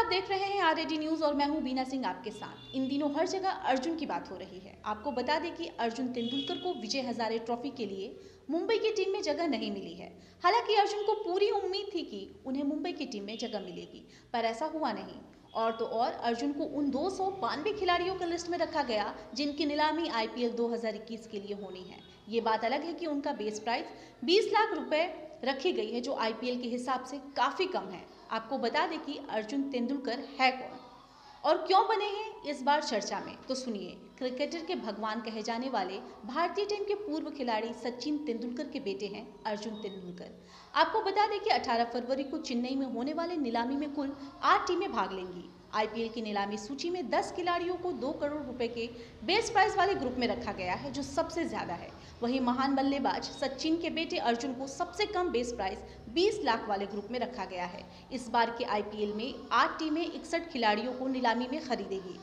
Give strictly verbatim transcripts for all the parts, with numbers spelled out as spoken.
देख रहे हैं आरएडी न्यूज और मैं हूं बीना सिंह आपके साथ। इन दिनों हर जगह अर्जुन की बात हो रही है। आपको बता दें कि अर्जुन तेंदुलकर को विजय हजारे ट्रॉफी के लिए मुंबई की टीम में जगह नहीं मिली है। हालांकि अर्जुन को पूरी उम्मीद थी कि उन्हें मुंबई की टीम में जगह मिलेगी, पर ऐसा हुआ नहीं। और तो और अर्जुन को उन दो सौ बानवे खिलाड़ियों की लिस्ट में रखा गया जिनकी नीलामी आईपीएल दो हज़ार इक्कीस के लिए होनी है। ये बात अलग है कि उनका बेस प्राइस बीस लाख रुपए रखी गई है, जो आईपीएल के हिसाब से काफी कम है। आपको बता दें कि अर्जुन तेंदुलकर है कौन और क्यों बने हैं इस बार चर्चा में, तो सुनिए। क्रिकेटर के भगवान कहे जाने वाले भारतीय टीम के पूर्व खिलाड़ी सचिन तेंदुलकर के बेटे हैं अर्जुन तेंदुलकर। आपको बता दें कि अठारह फरवरी को चेन्नई में होने वाले नीलामी में कुल आठ टीमें भाग लेंगी। आईपीएल की नीलामी सूची में दस खिलाड़ियों को दो करोड़ रुपए के बेस प्राइस वाले ग्रुप में रखा गया है, जो सबसे ज्यादा है। वहीं महान बल्लेबाज सचिन के बेटे अर्जुन को सबसे कम बेस प्राइस बीस लाख वाले ग्रुप में रखा गया है। इस बार के आईपीएल में आठ टीमें इकसठ खिलाड़ियों को नीलामी में खरीदेगी।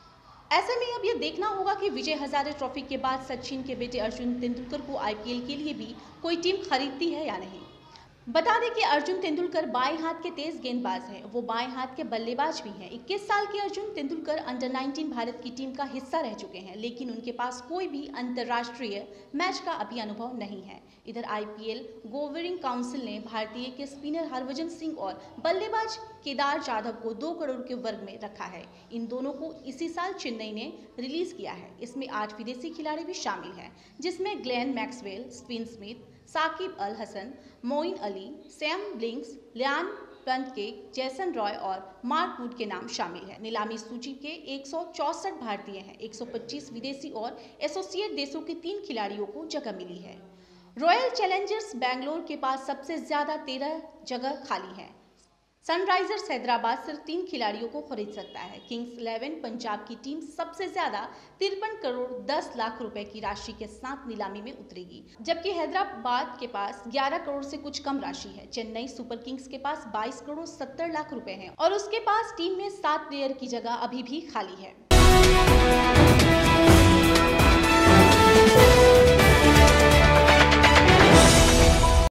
ऐसे में अब यह देखना होगा कि विजय हजारे ट्रॉफी के बाद सचिन के बेटे अर्जुन तेंदुलकर को आईपीएल के लिए भी कोई टीम खरीदती है या नहीं। बता दें कि अर्जुन तेंदुलकर बाएं हाथ के तेज गेंदबाज हैं। वो बाएं हाथ के बल्लेबाज भी हैं। इक्कीस साल के अर्जुन तेंदुलकर अंडर उन्नीस भारत की टीम का हिस्सा रह चुके हैं, लेकिन उनके पास कोई भी अंतर्राष्ट्रीय मैच का अभी अनुभव नहीं है। इधर आईपीएल गोवर्निंग काउंसिल ने भारतीय के स्पिनर हरभजन सिंह और बल्लेबाज केदार जाधव को दो करोड़ के वर्ग में रखा है। इन दोनों को इसी साल चेन्नई ने रिलीज किया है। इसमें आठ विदेशी खिलाड़ी भी शामिल हैं, जिसमें Glenn Maxwell, Steven Smith, Shakib Al Hasan, Moeen Ali, Sam Billings, Liam पंतके, जैसन रॉय और मार्क वुड के नाम शामिल हैं। नीलामी सूची के एक सौ चौसठ भारतीय हैं, एक सौ पच्चीस विदेशी और एसोसिएट देशों के तीन खिलाड़ियों को जगह मिली है। रॉयल चैलेंजर्स बैंगलोर के पास सबसे ज्यादा तेरह जगह खाली है। सनराइजर्स हैदराबाद सिर्फ तीन खिलाड़ियों को खरीद सकता है। किंग्स इलेवन पंजाब की टीम सबसे ज्यादा तिरपन करोड़ दस लाख रुपए की राशि के साथ नीलामी में उतरेगी, जबकि हैदराबाद के पास ग्यारह करोड़ से कुछ कम राशि है। चेन्नई सुपर किंग्स के पास बाईस करोड़ सत्तर लाख रुपए हैं और उसके पास टीम में सात प्लेयर की जगह अभी भी खाली है।